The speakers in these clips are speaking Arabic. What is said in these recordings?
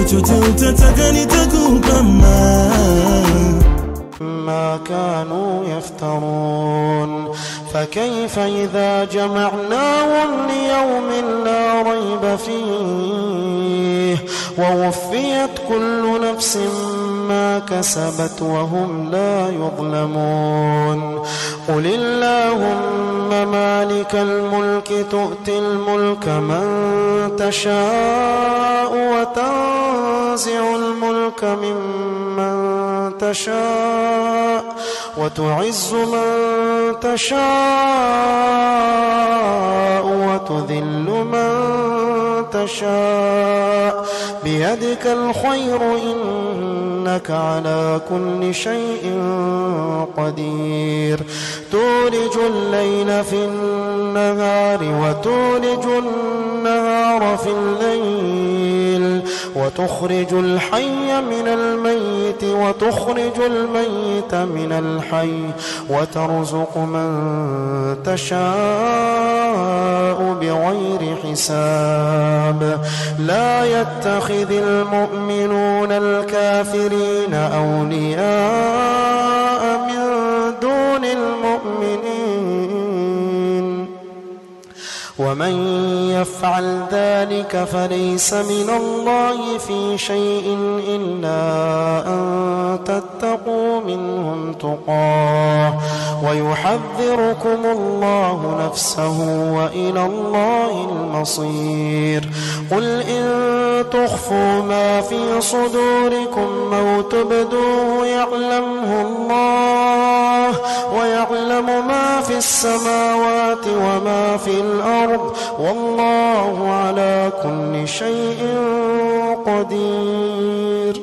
chochote utataka nitakupa ما كانوا يفترون فكيف إذا جمعناهم ليوم لا ريب فيه ووفيت كل نفس ما كسبت وهم لا يظلمون قل اللهم مالك الملك تؤتي الملك من تشاء وتنزع الملك ممن تشاء وتعز من تشاء وتذل من تشاء بيدك الخير إنك على كل شيء قدير تولج الليل في النهار وتولج النهار في الليل وتخرج الحي من الميت وتخرج الميت من الحي وترزق من تشاء بغير حساب لا يتخذ المؤمنون الكافرين أولياء من دون المؤمنين ومن يفعل ذلك فليس من الله في شيء إلا أن تتقوا منهم تقاه ويحذركم الله نفسه وإلى الله المصير قل إن تخفوا ما في صدوركم أو تبدوه يعلمه الله ويعلم ما في السماوات وما في الأرض والله على كل شيء قدير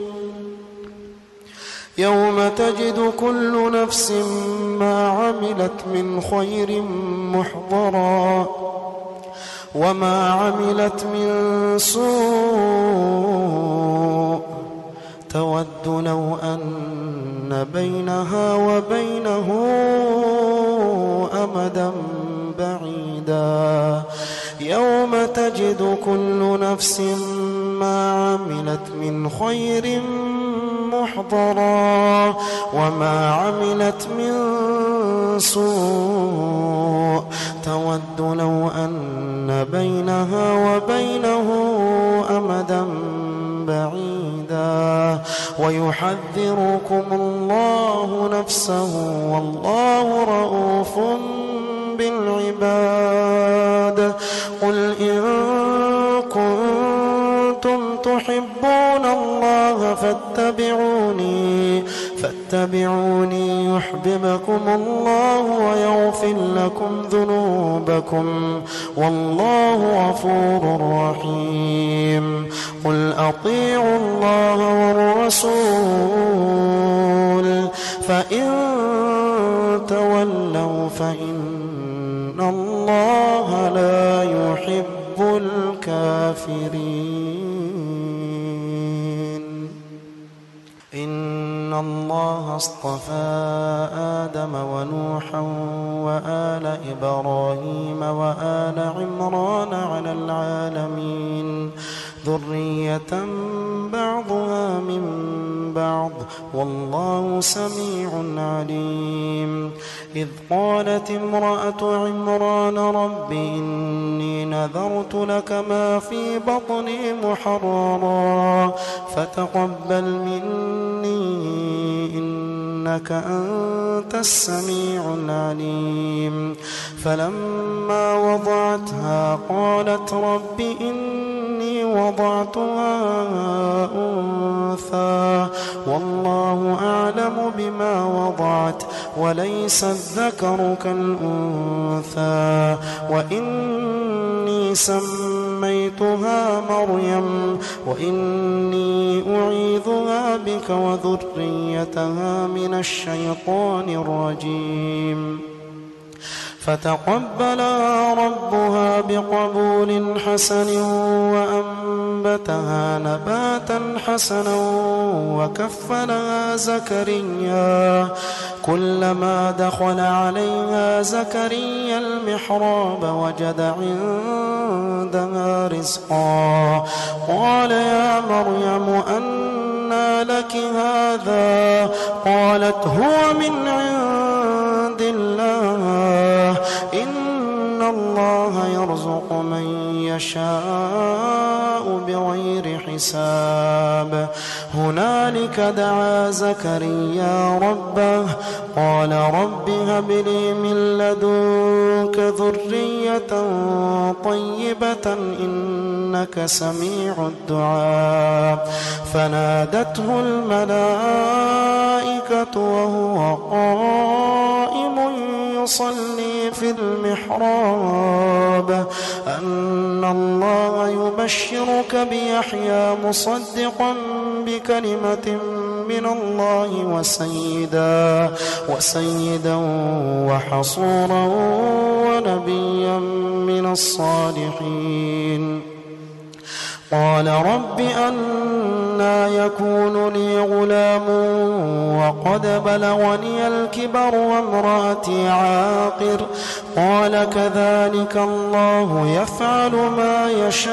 يوم تجد كل نفس ما عملت من خير محضرا وما عملت من سوء تود لو أن بينها وبينه أمدا بعيدا يوم تجد كل نفس ما عملت من خير محضرا وما عملت من سوء تود لو أن بينها وبينه أمدا بعيدا ويحذركم الله نفسه والله رؤوف بالعباد قل إن كنتم تحبون الله فاتبعوني يحببكم الله ويغفر لكم ذنوبكم والله غفور رحيم قل أطيعوا الله والرسول فإن تولوا فإن الله لا يحب الكافرين إن الله اصطفى آدم ونوحا وآل إبراهيم وآل عمران على العالمين ذرية بعضها من بعض والله سميع عليم إذ قالت امرأة عمران رب إني نذرت لك ما في بطني محررا فتقبل مني إنك أنت السميع العليم فلما وضعتها قالت رب إني وضعتها أنثى والله أعلم بما وضعت وليس الذكر كالأنثى وإني سميتها مريم وإني أعيذها بك وذريتها من الشيطان الرجيم فتقبلها ربها بقبول حسن وأنبتها نباتا حسنا وكفلها زكريا كلما دخل عليها زكريا المحراب وجد عندها رزقا قال يا مريم أنى لك هذا قالت هو من عند الله إن الله يرزق من يشاء بغير حساب هنالك دعا زكريا ربه قال رب هب لي من لدنك ذرية طيبة إنك سميع الدعاء فنادته الملائكة وهو قائم يصلي في المحراب أن الله يبشرك بيحيى مصدقا بكلمة من الله وسيدا وحصورا ونبيا من الصالحين قال رب أنى يكون لي غلام وقد بلغني الكبر وامرأتي عاقر قال كذلك الله يفعل ما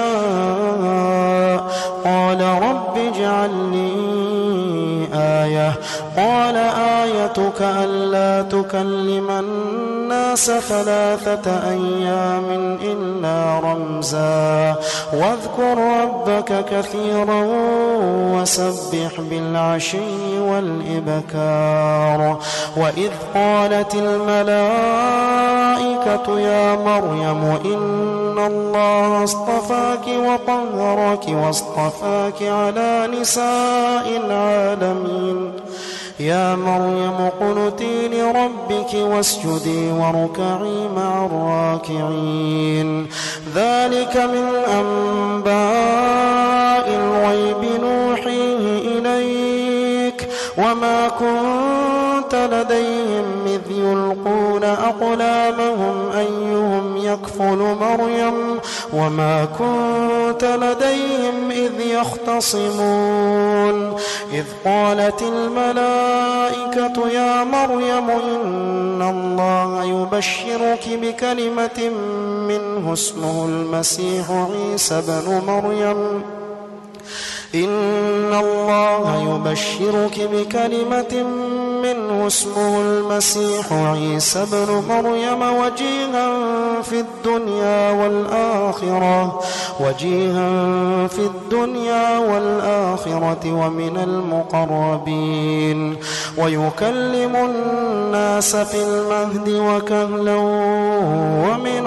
يشاء قال رب اجعل لي آية قال آيتك ألا تكلم الناس 3 أيام إلا رمزا واذكر ربك كثيرا وسبح بالعشي والإبكار وإذ قالت الملائكة يا مريم إن الله اصطفاك وطهرك واصطفاك على نساء العالمين يا مريم اقنتي لربك واسجدي واركعي مع الراكعين ذلك من أنباء الغيب نوحيه إليك وما كنت لديهم إذ يلقون أقلامهم أيهم يكفل مريم وما كنت لديهم إذ يختصمون إذ قالت الملائكة يا مريم إن الله يبشرك بكلمة منه اسمه المسيح عيسى بن مريم إن الله يبشرك بكلمة منه اسمه المسيح عيسى بن مريم وجيها في الدنيا والآخرة ومن المقربين ويكلم الناس في المهد وكهلا ومن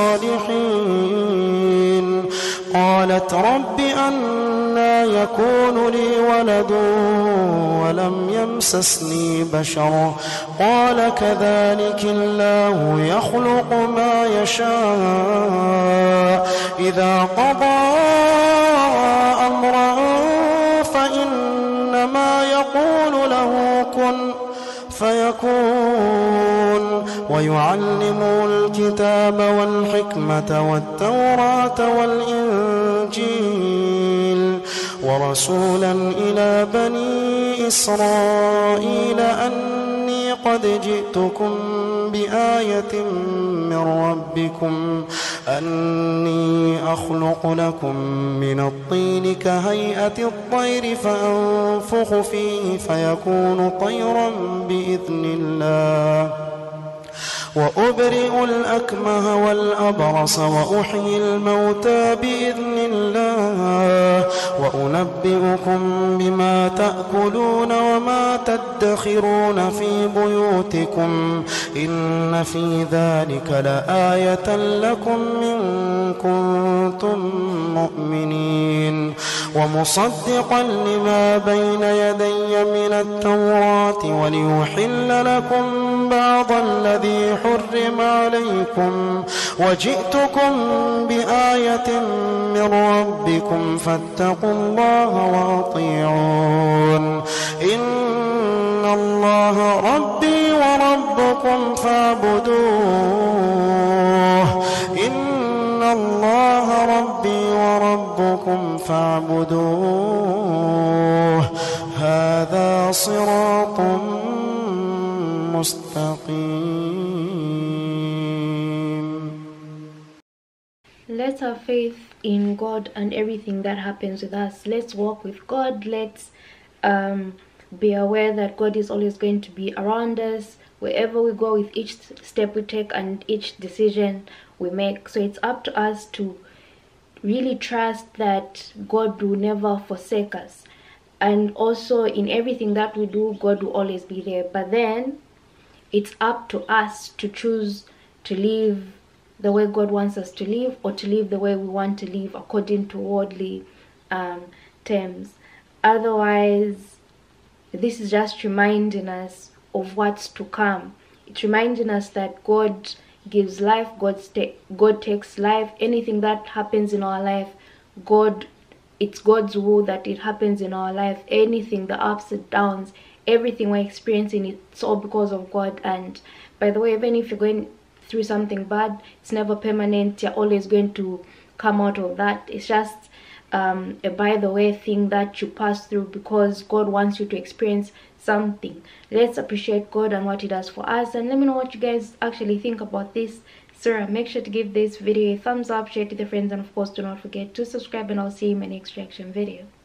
الصالحين قالت رب أنى يكون لي ولد ولم يمسسني بشر قال كذلك الله يخلق ما يشاء إذا قضى أمرا فإنما يقول له كن فيكون ويعلمه الكتاب والحكمة والتوراة والإنجيل ورسولا إلى بني إسرائيل أني قد جئتكم بآية من ربكم أني أخلق لكم من الطين كهيئة الطير فأنفخ فيه فيكون طيرا بإذن الله وأبرئ الأكمه والأبرص وأحيي الموتى بإذن الله وأنبئكم بما تأكلون وما تدخرون في بيوتكم إن في ذلك لآية لكم إن كنتم مؤمنين ومصدقا لما بين يدي من التوراة وليحل لكم بعض الذي حرم عليكم وجئتكم بآية من ربكم فاتقوا الله وأطيعون إن الله ربي وربكم فاعبدوه إن الله ربي وربكم فاعبدوه هذا صراط مستقيم. Let's have faith in God and everything that happens with us. Let's walk with God. Let's be aware that God is always going to be around us wherever we go, with each step we take and each decision we make. So it's up to us to really trust that God will never forsake us, and also in everything that we do, God will always be there. But then it's up to us to choose to live the way God wants us to live, or to live the way we want to live according to worldly terms. Otherwise, this is just reminding us of what's to come. It's reminding us that God gives life, God takes life. Anything that happens in our life, it's God's will that it happens in our life. Anything, the ups and downs, everything we're experiencing, it's all because of God. And by the way, even if you're going through something bad, it's never permanent. You're always going to come out of that. It's just a by the way thing that you pass through because God wants you to experience something. Let's appreciate God and what He does for us, and let me know what you guys actually think about this. So make sure to give this video a thumbs up, share it with your friends, and of course do not forget to subscribe, and I'll see you in my next reaction video.